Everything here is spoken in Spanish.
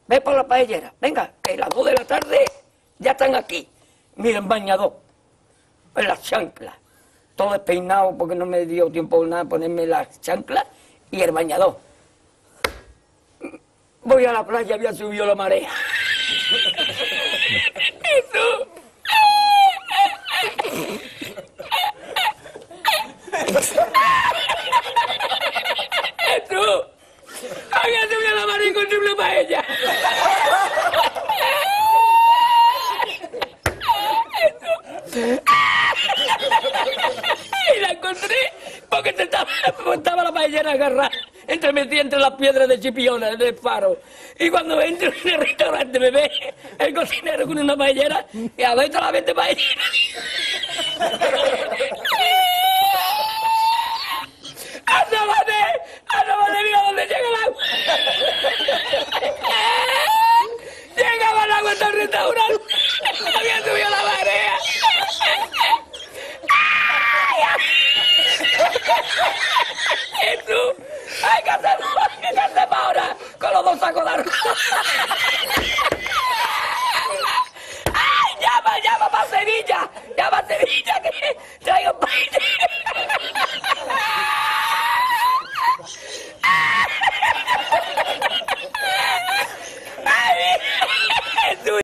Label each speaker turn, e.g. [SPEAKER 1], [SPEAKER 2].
[SPEAKER 1] ve por la paellera, venga, que a las 2 de la tarde ya están aquí. Mira, el bañador, en las chanclas, todo despeinado porque no me dio tiempo nada ponerme las chanclas y el bañador. Voy a la playa, había subido la marea. Jesús. Jesús. Había subido la marea y encontré una paella. Y la encontré porque estaba la paellera agarrada metida entre las piedras de Chipiona, del faro. Y cuando entro en el restaurante me ve el cocinero con una paellera y a ver la vende paellera. ¡Asómate, mira dónde llega el agua! Llegaba el agua hasta el restaurante. Había subido la marea. ¡Jesús! ¡Ay, qué hacemos ahora! Con los 2 sacos de arroz.